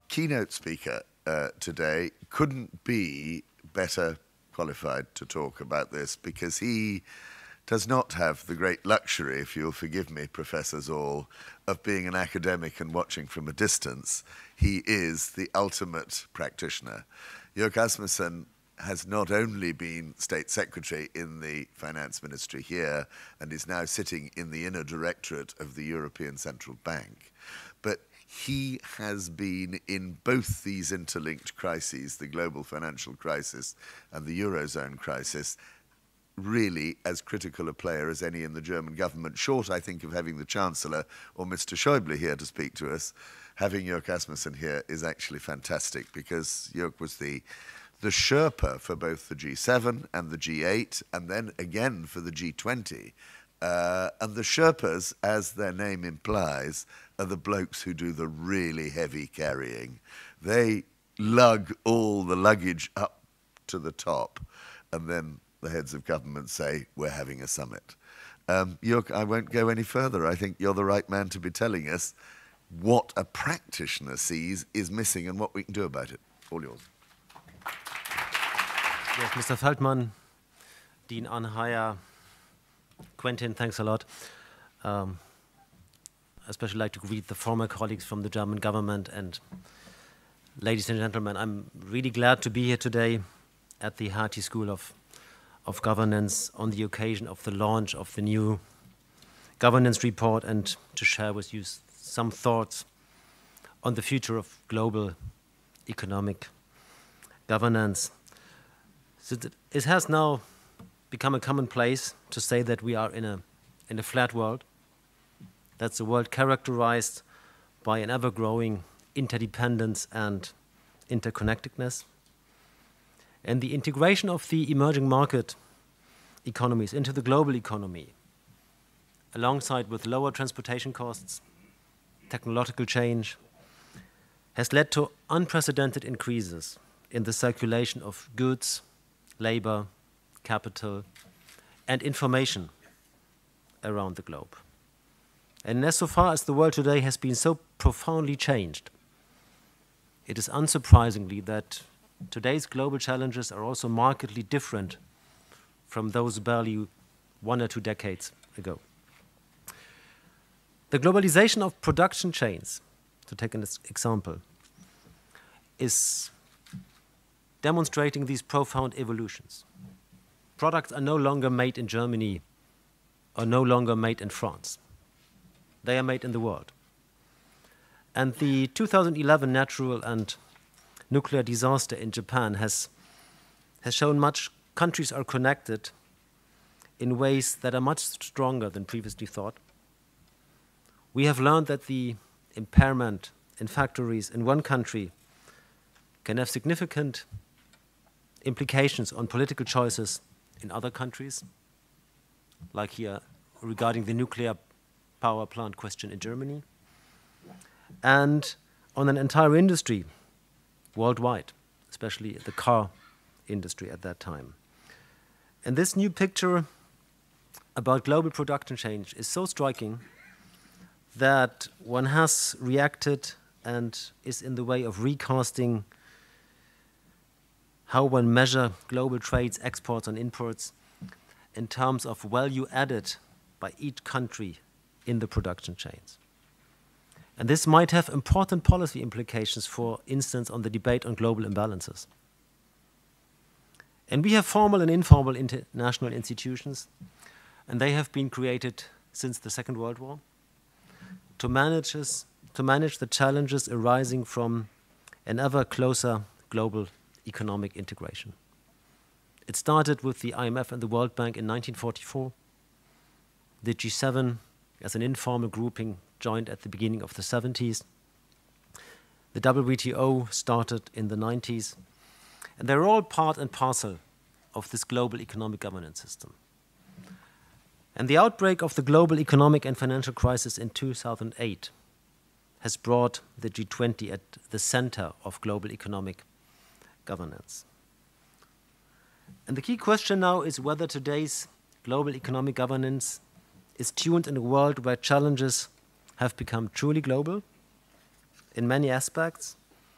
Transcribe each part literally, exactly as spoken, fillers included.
keynote speaker uh, today couldn't be better qualified to talk about this, because he does not have the great luxury, if you'll forgive me, professors all, of being an academic and watching from a distance. He is the ultimate practitioner. Jörg Asmussen has not only been State Secretary in the Finance Ministry here and is now sitting in the inner directorate of the European Central Bank, but he has been in both these interlinked crises, the global financial crisis and the Eurozone crisis, really as critical a player as any in the German government, short, I think, of having the Chancellor or Mister Schäuble here to speak to us. Having Jörg Asmussen here is actually fantastic, because Jörg was the, the Sherpa for both the G seven and the G eight, and then again for the G twenty. Uh, and the Sherpas, as their name implies, are the blokes who do the really heavy carrying. They lug all the luggage up to the top, and then the heads of government say, we're having a summit. Um, Jörg, I won't go any further. I think you're the right man to be telling us what a practitioner sees is missing and what we can do about it. All yours. Yes, Mister Feldman, Dean Anhaya, Quentin, thanks a lot. Um, I especially like to greet the former colleagues from the German government, and ladies and gentlemen, I'm really glad to be here today at the Hertie School of of Governance on the occasion of the launch of the new governance report, and to share with you some thoughts on the future of global economic governance. So it has now become a commonplace to say that we are in a, in a flat world. That's a world characterized by an ever-growing interdependence and interconnectedness. And the integration of the emerging market economies into the global economy, alongside with lower transportation costs, technological change, has led to unprecedented increases in the circulation of goods, labor, capital, and information around the globe. And as so far as the world today has been so profoundly changed, it is unsurprisingly that today's global challenges are also markedly different from those barely one or two decades ago. The globalization of production chains, to take an example, is demonstrating these profound evolutions. Products are no longer made in Germany or no longer made in France. They are made in the world. And the two thousand eleven natural and nuclear disaster in Japan has, has shown much countries are connected in ways that are much stronger than previously thought. We have learned that the impairment in factories in one country can have significant implications on political choices in other countries, like here regarding the nuclear power plant question in Germany, and on an entire industry worldwide, especially the car industry at that time. And this new picture about global production change is so striking that one has reacted and is in the way of recasting how one measure global trades, exports and imports in terms of value added by each country in the production chains. And this might have important policy implications, for instance, on the debate on global imbalances. And we have formal and informal international institutions, and they have been created since the Second World War to manage, to manage the challenges arising from an ever closer global economic integration. It started with the I M F and the World Bank in nineteen forty-four. The G seven, as an informal grouping, joined at the beginning of the seventies. The W T O started in the nineties. And they're all part and parcel of this global economic governance system. And the outbreak of the global economic and financial crisis in two thousand eight has brought the G twenty at the center of global economic governance. And the key question now is whether today's global economic governance is tuned in a world where challenges have become truly global in many aspects,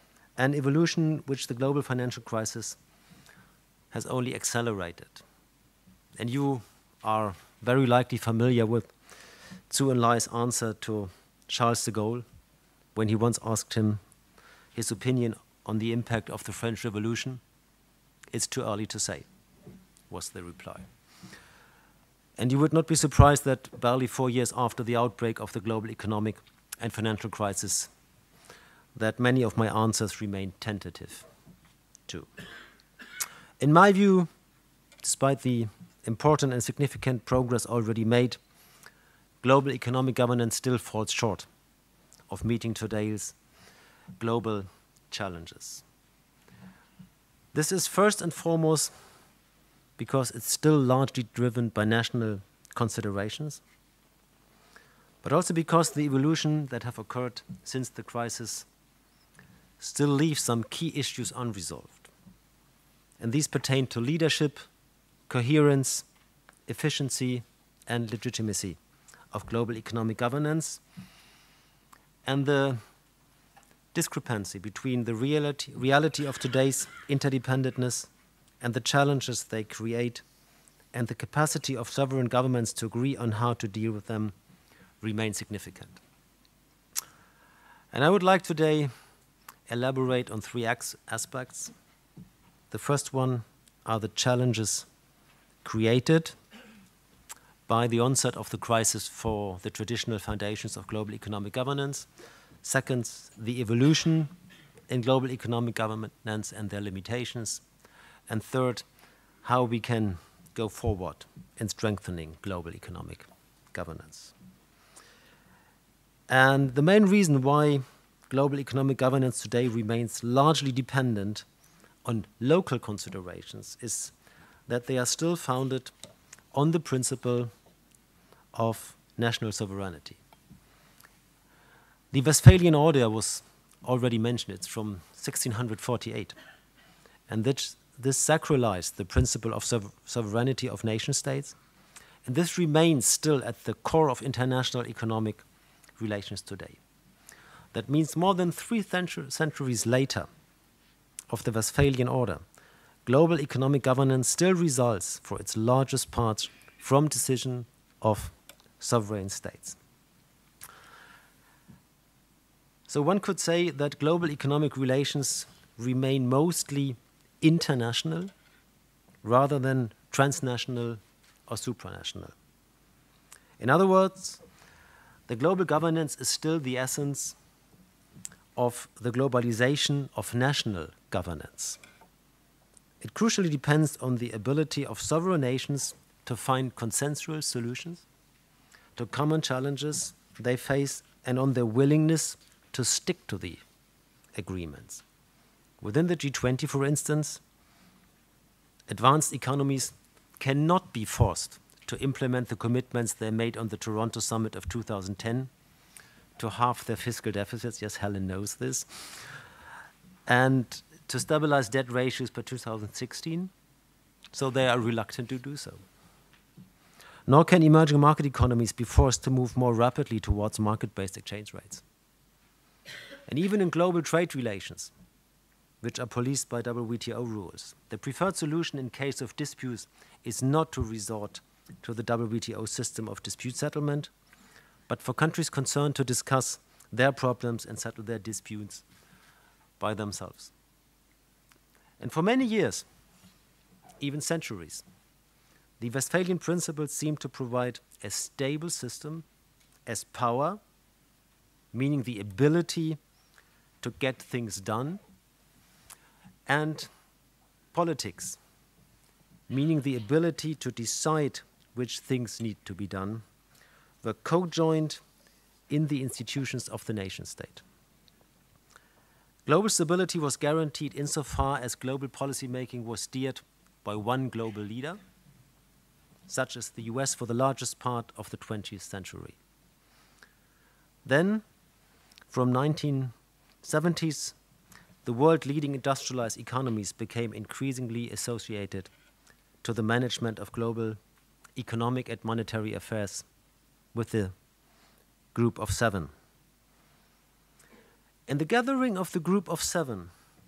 an evolution which the global financial crisis has only accelerated. And you are very likely familiar with Zhou Enlai's answer to Charles de Gaulle when he once asked him his opinion on the impact of the French Revolution. It's too early to say, was the reply. And you would not be surprised that barely four years after the outbreak of the global economic and financial crisis, that many of my answers remain tentative, too. In my view, despite the important and significant progress already made, global economic governance still falls short of meeting today's global challenges. This is first and foremost because it's still largely driven by national considerations, but also because the evolution that have occurred since the crisis still leaves some key issues unresolved. And these pertain to leadership, coherence, efficiency, and legitimacy of global economic governance, and the discrepancy between the reality, reality of today's interdependentness and the challenges they create, and the capacity of sovereign governments to agree on how to deal with them remain significant. And I would like today elaborate on three aspects. The first one are the challenges created by the onset of the crisis for the traditional foundations of global economic governance. Second, the evolution in global economic governance and their limitations. And third, how we can go forward in strengthening global economic governance. And the main reason why global economic governance today remains largely dependent on local considerations is that they are still founded on the principle of national sovereignty. The Westphalian Order was already mentioned. It's from sixteen forty-eight. And this, this sacralized the principle of sov sovereignty of nation states. And this remains still at the core of international economic relations today. That means more than three centuries later of the Westphalian Order, global economic governance still results for its largest part from decision of sovereign states. So one could say that global economic relations remain mostly international rather than transnational or supranational. In other words, the global governance is still the essence of the globalization of national governance. It crucially depends on the ability of sovereign nations to find consensual solutions to common challenges they face and on their willingness to stick to the agreements. Within the G twenty, for instance, advanced economies cannot be forced to implement the commitments they made on the Toronto summit of two thousand ten to halve their fiscal deficits. Yes, Helen knows this. And to stabilize debt ratios by two thousand sixteen, so they are reluctant to do so. Nor can emerging market economies be forced to move more rapidly towards market-based exchange rates. And even in global trade relations, which are policed by W T O rules, the preferred solution in case of disputes is not to resort to the W T O system of dispute settlement, but for countries concerned to discuss their problems and settle their disputes by themselves. And for many years, even centuries, the Westphalian principles seem to provide a stable system as power, meaning the ability to get things done, and politics, meaning the ability to decide which things need to be done, were co-joined in the institutions of the nation state. Global stability was guaranteed insofar as global policymaking was steered by one global leader, such as the U S for the largest part of the twentieth century. Then, from nineteen seventies, the world leading industrialized economies became increasingly associated to the management of global economic and monetary affairs with the Group of Seven. And the gathering of the Group of Seven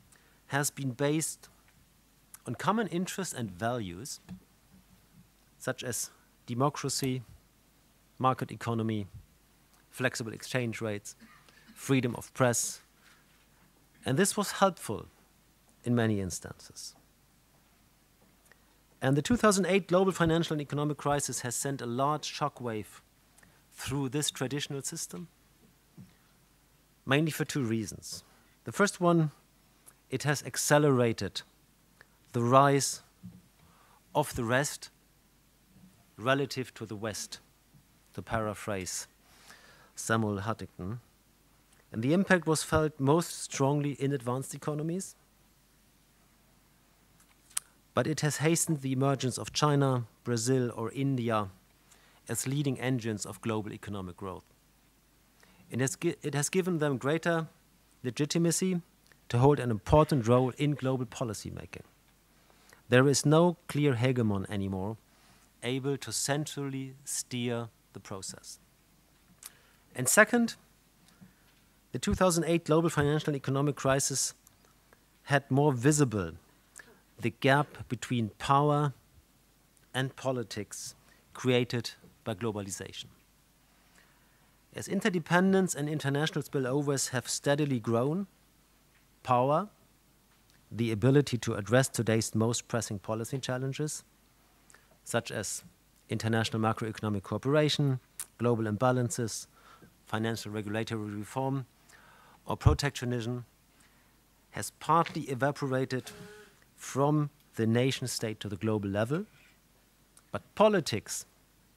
has been based on common interests and values, such as democracy, market economy, flexible exchange rates, freedom of press, and this was helpful in many instances. And the two thousand eight global financial and economic crisis has sent a large shockwave through this traditional system, mainly for two reasons. The first one, it has accelerated the rise of the rest relative to the West, to paraphrase Samuel Huntington. And the impact was felt most strongly in advanced economies, but it has hastened the emergence of China, Brazil, or India as leading engines of global economic growth. It has, it has given them greater legitimacy to hold an important role in global policy making. There is no clear hegemon anymore able to centrally steer the process. And second, the two thousand eight global financial and economic crisis had more visible the gap between power and politics created by globalization. As interdependence and international spillovers have steadily grown, power, the ability to address today's most pressing policy challenges, such as international macroeconomic cooperation, global imbalances, financial regulatory reform, or protectionism, has partly evaporated from the nation state to the global level, but politics,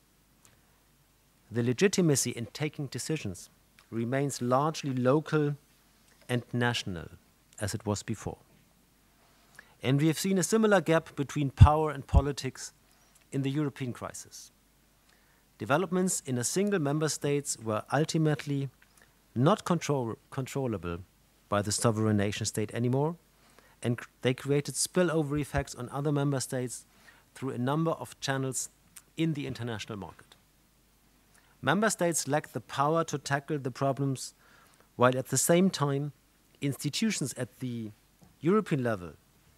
the legitimacy in taking decisions, remains largely local and national, as it was before. And we have seen a similar gap between power and politics in the European crisis. Developments in a single member state were ultimately not control controllable by the sovereign nation state anymore, and they created spillover effects on other member states through a number of channels in the international market. Member states lacked the power to tackle the problems, while at the same time, institutions at the European level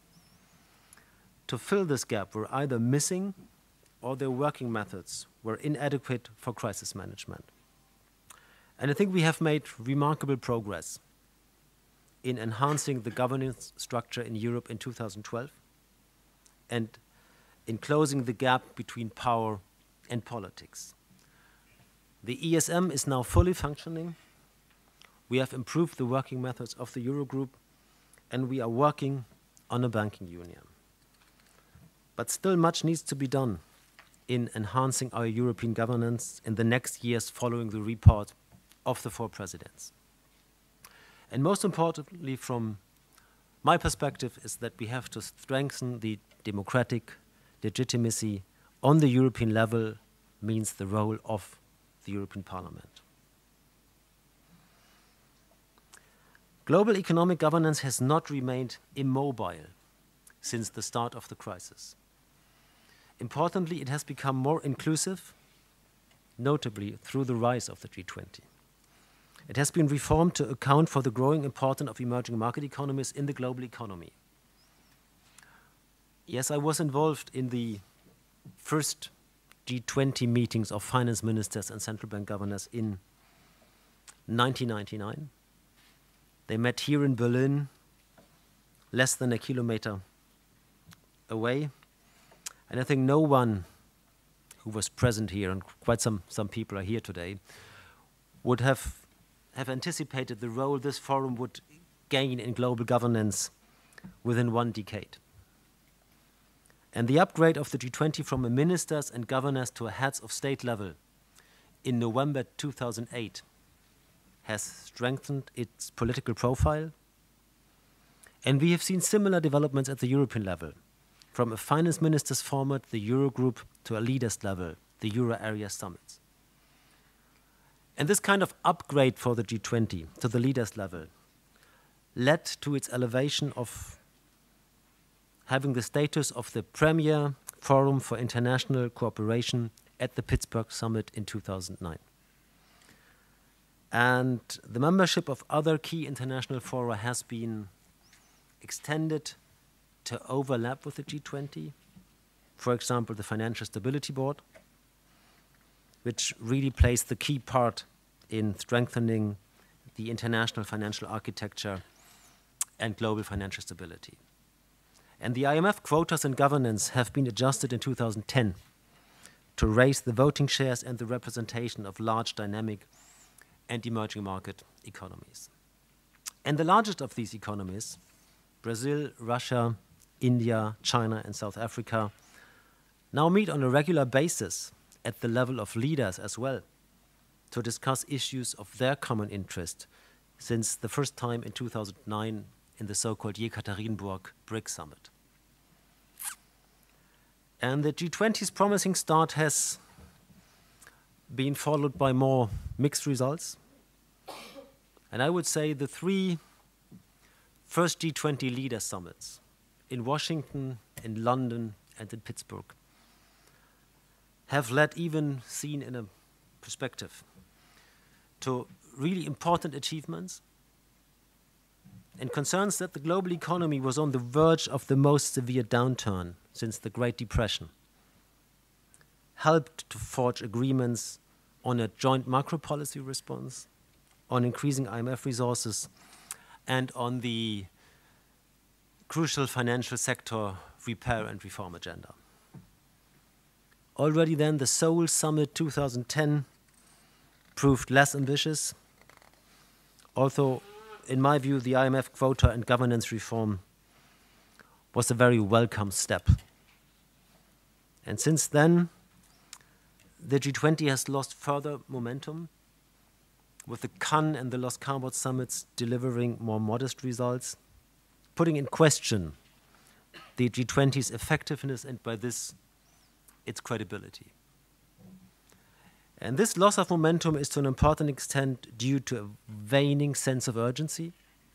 to fill this gap were either missing or their working methods were inadequate for crisis management. And I think we have made remarkable progress in enhancing the governance structure in Europe in two thousand twelve and in closing the gap between power and politics. The E S M is now fully functioning. We have improved the working methods of the Eurogroup, and we are working on a banking union. But still much needs to be done in enhancing our European governance in the next years following the report of the four presidents. And most importantly, from my perspective, is that we have to strengthen the democratic legitimacy on the European level, means the role of the European Parliament. Global economic governance has not remained immobile since the start of the crisis. Importantly, it has become more inclusive, notably through the rise of the G twenty. It has been reformed to account for the growing importance of emerging market economies in the global economy. Yes, I was involved in the first G twenty meetings of finance ministers and central bank governors in nineteen ninety-nine. They met here in Berlin, less than a kilometer away. And I think no one who was present here, and quite some, some people are here today, would have, have anticipated the role this forum would gain in global governance within one decade. And the upgrade of the G twenty from a ministers and governors to a heads of state level in November two thousand eight has strengthened its political profile. And we have seen similar developments at the European level, from a finance ministers format, the Eurogroup, to a leaders level, the Euro area summits. And this kind of upgrade for the G twenty to the leaders level led to its elevation of having the status of the premier forum for international cooperation at the Pittsburgh summit in two thousand nine. And the membership of other key international fora has been extended to overlap with the G twenty. For example, the Financial Stability Board, which really plays the key part in strengthening the international financial architecture and global financial stability. And the I M F quotas and governance have been adjusted in two thousand ten to raise the voting shares and the representation of large, dynamic, and emerging market economies. And the largest of these economies, Brazil, Russia, India, China, and South Africa, now meet on a regular basis at the level of leaders as well to discuss issues of their common interest since the first time in two thousand nine in the so-called Yekaterinburg BRICS Summit. And the G twenty's promising start has been followed by more mixed results. And I would say the three first G twenty leader summits in Washington, in London, and in Pittsburgh have led, even seen in a perspective, to really important achievements and concerns that the global economy was on the verge of the most severe downturn since the Great Depression, helped to forge agreements on a joint macro policy response, on increasing I M F resources, and on the crucial financial sector repair and reform agenda. Already then, the Seoul Summit two thousand ten proved less ambitious, although, in my view, the I M F quota and governance reform was a very welcome step. And since then, the G twenty has lost further momentum, with the Cannes and the Los Cabos summits delivering more modest results, putting in question the G twenty's effectiveness and by this, its credibility. And this loss of momentum is to an important extent due to a waning sense of urgency.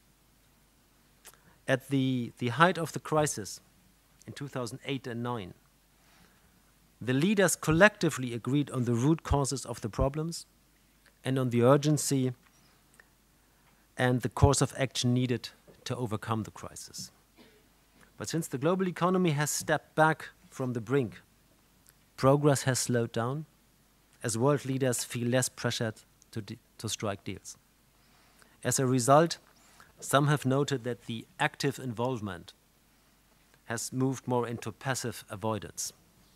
At the, the height of the crisis in two thousand eight and nine, the leaders collectively agreed on the root causes of the problems and on the urgency and the course of action needed to overcome the crisis. But since the global economy has stepped back from the brink, progress has slowed down as world leaders feel less pressured to, to strike deals. As a result, some have noted that the active involvement has moved more into passive avoidance.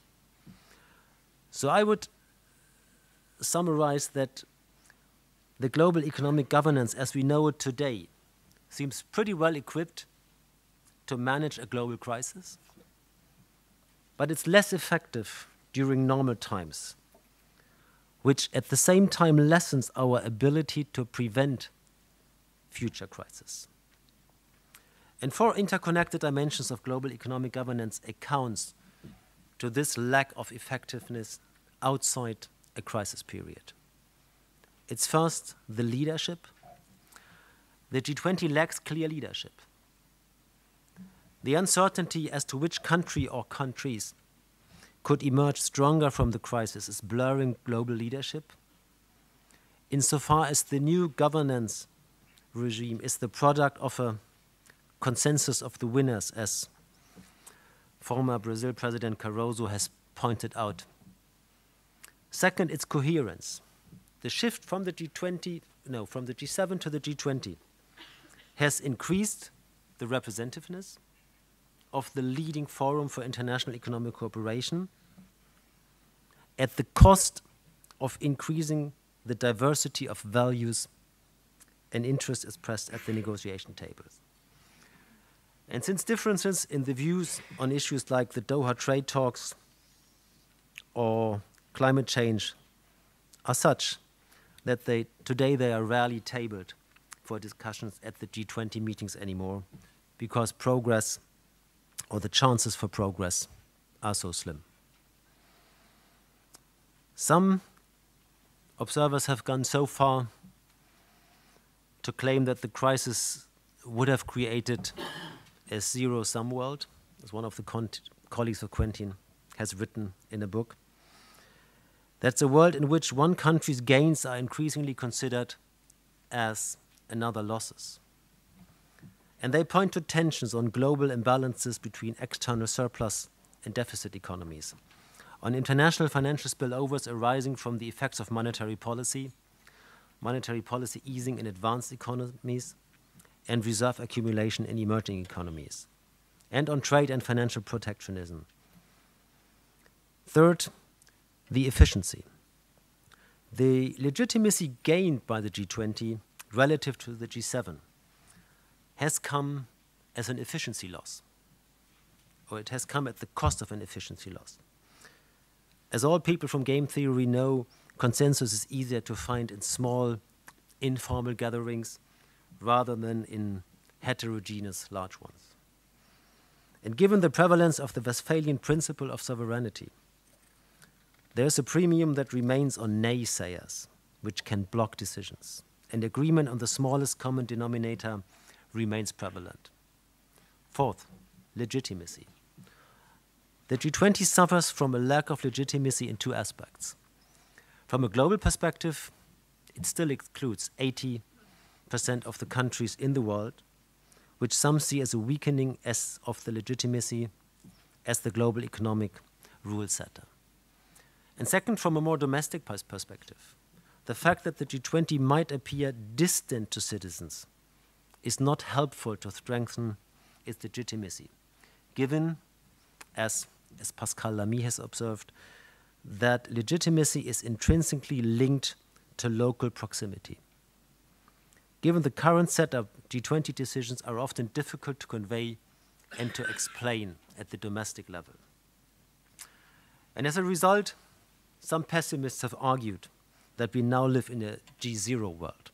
So I would summarize that the global economic governance as we know it today seems pretty well equipped to manage a global crisis, but it's less effective during normal times, which at the same time lessens our ability to prevent future crises. And four interconnected dimensions of global economic governance accounts to this lack of effectiveness outside a crisis period. It's first the leadership. The G twenty lacks clear leadership. The uncertainty as to which country or countries could emerge stronger from the crisis is blurring global leadership, insofar as the new governance regime is the product of a consensus of the winners, as former Brazil President Caroso has pointed out. Second, its coherence. The shift from the G twenty, no, from the G seven to the G twenty has increased the representativeness of the leading forum for international economic cooperation at the cost of increasing the diversity of values and interests expressed at the negotiation tables. And since differences in the views on issues like the Doha trade talks or climate change are such that they, today they are rarely tabled for discussions at the G twenty meetings anymore, because progress or the chances for progress are so slim. Some observers have gone so far to claim that the crisis would have created a zero-sum world, as one of the colleagues of Quentin has written in a book. That's a world in which one country's gains are increasingly considered as another losses. And they point to tensions on global imbalances between external surplus and deficit economies, on international financial spillovers arising from the effects of monetary policy, monetary policy easing in advanced economies, and reserve accumulation in emerging economies, and on trade and financial protectionism. Third, the efficiency. The legitimacy gained by the G twenty relative to the G seven has come as an efficiency loss, or it has come at the cost of an efficiency loss. As all people from game theory know, consensus is easier to find in small, informal gatherings rather than in heterogeneous large ones. And given the prevalence of the Westphalian principle of sovereignty, there is a premium that remains on naysayers, which can block decisions, and agreement on the smallest common denominator remains prevalent. Fourth, legitimacy. The G twenty suffers from a lack of legitimacy in two aspects. From a global perspective, it still excludes eighty percent of the countries in the world, which some see as a weakening as of the legitimacy as the global economic rule setter. And second, from a more domestic perspective, the fact that the G twenty might appear distant to citizens is not helpful to strengthen its legitimacy, given, as, as Pascal Lamy has observed, that legitimacy is intrinsically linked to local proximity. Given the current setup, G twenty decisions are often difficult to convey and to explain at the domestic level. And as a result, some pessimists have argued that we now live in a G zero world.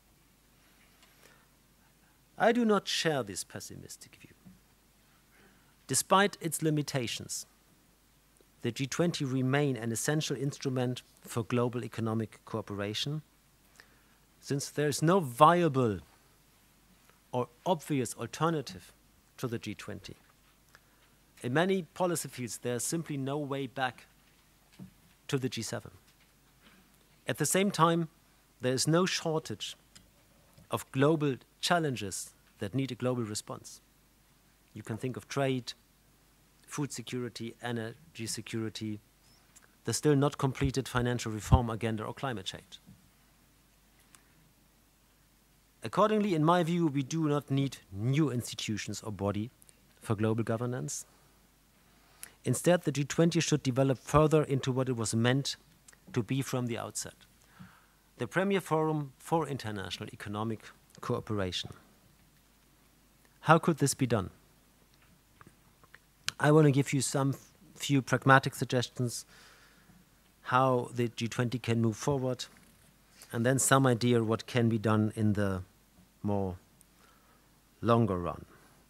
I do not share this pessimistic view. Despite its limitations, the G twenty remain an essential instrument for global economic cooperation, since there is no viable or obvious alternative to the G twenty. In many policy fields, there is simply no way back to the G seven. At the same time, there is no shortage of global challenges that need a global response. You can think of trade, food security, energy security, the still not completed financial reform agenda, or climate change. Accordingly, in my view, we do not need new institutions or body for global governance. Instead, the G twenty should develop further into what it was meant to be from the outset: the premier forum for international economic cooperation. How could this be done? I want to give you some few pragmatic suggestions how the G twenty can move forward, and then some idea what can be done in the more longer run.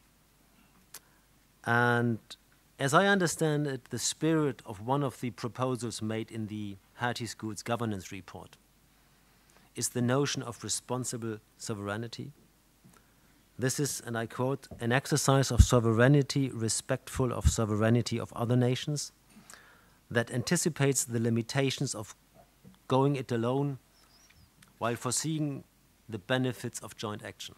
And as I understand it, the spirit of one of the proposals made in the Hattie School's governance report is the notion of responsible sovereignty. This is, and I quote, an exercise of sovereignty respectful of sovereignty of other nations that anticipates the limitations of going it alone while foreseeing the benefits of joint action.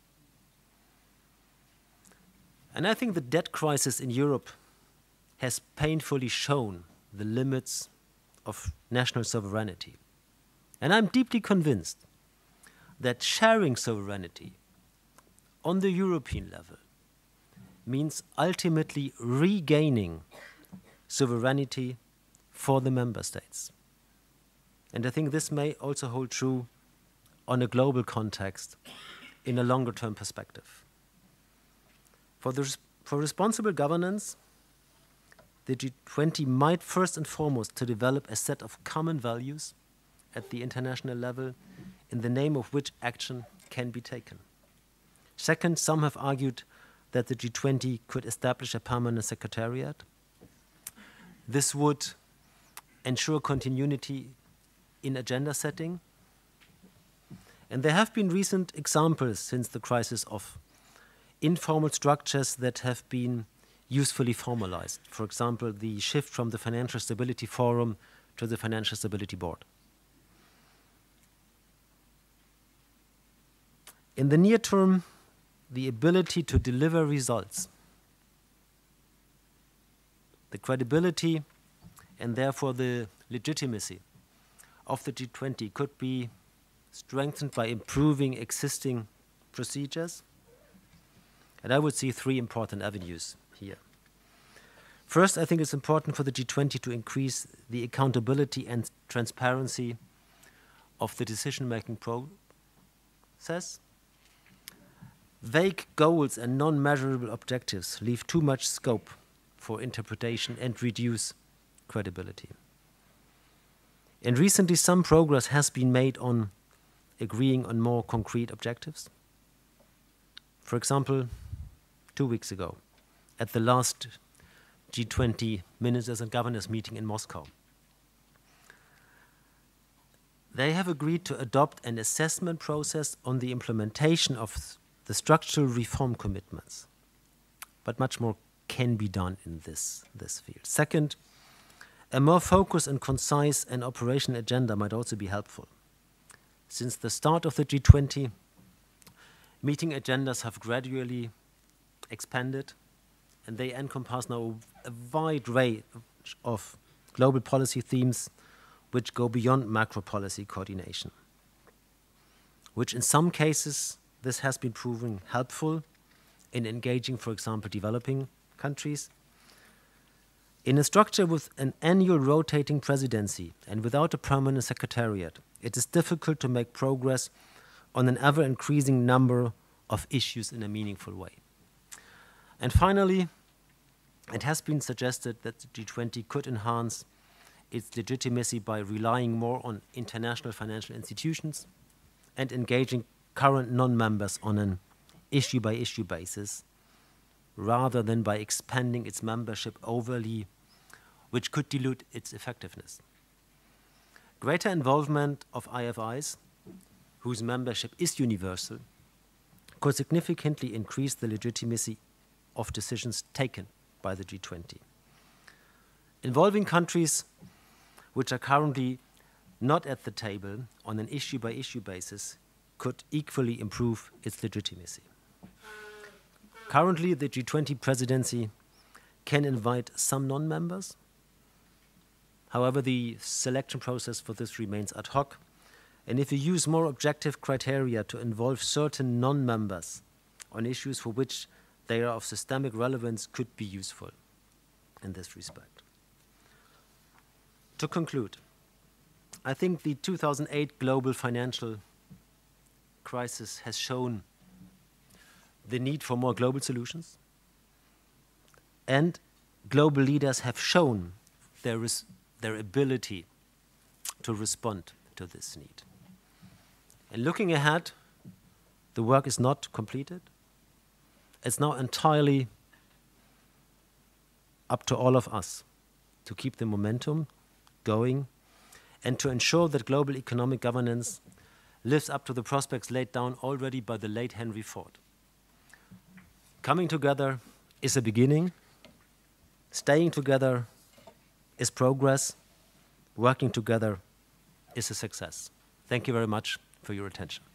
And I think the debt crisis in Europe has painfully shown the limits of national sovereignty. And I'm deeply convinced that sharing sovereignty on the European level means ultimately regaining sovereignty for the member states. And I think this may also hold true on a global context in a longer term perspective. For, the, for responsible governance, the G twenty might first and foremost to develop a set of common values at the international level in the name of which action can be taken. Second, some have argued that the G twenty could establish a permanent secretariat. This would ensure continuity in agenda setting. And there have been recent examples since the crisis of informal structures that have been usefully formalized. For example, the shift from the Financial Stability Forum to the Financial Stability Board. In the near term, the ability to deliver results, the credibility and therefore the legitimacy of the G twenty could be strengthened by improving existing procedures. And I would see three important avenues here. First, I think it's important for the G twenty to increase the accountability and transparency of the decision-making process. Vague goals and non-measurable objectives leave too much scope for interpretation and reduce credibility. And recently, some progress has been made on agreeing on more concrete objectives. For example, two weeks ago, at the last G twenty ministers and governors meeting in Moscow, they have agreed to adopt an assessment process on the implementation of the structural reform commitments. But much more can be done in this, this field. Second, a more focused and concise and operational agenda might also be helpful. Since the start of the G twenty, meeting agendas have gradually expanded, and they encompass now a wide range of global policy themes which go beyond macro policy coordination, which in some cases this has been proven helpful in engaging, for example, developing countries. In a structure with an annual rotating presidency and without a permanent secretariat, it is difficult to make progress on an ever-increasing number of issues in a meaningful way. And finally, it has been suggested that the G twenty could enhance its legitimacy by relying more on international financial institutions and engaging current non-members on an issue-by-issue basis, rather than by expanding its membership overly, which could dilute its effectiveness. Greater involvement of I F Is, whose membership is universal, could significantly increase the legitimacy of decisions taken by the G twenty. Involving countries which are currently not at the table on an issue-by-issue basis could equally improve its legitimacy. Currently, the G twenty presidency can invite some non-members. However, the selection process for this remains ad hoc, and if you use more objective criteria to involve certain non-members on issues for which they are of systemic relevance, could be useful in this respect. To conclude, I think the two thousand eight global financial crisis has shown the need for more global solutions, and global leaders have shown their, their ability to respond to this need. And looking ahead, the work is not completed. It's now entirely up to all of us to keep the momentum going and to ensure that global economic governance lives up to the prospects laid down already by the late Henry Ford. Coming together is a beginning. Staying together is progress. Working together is a success. Thank you very much for your attention.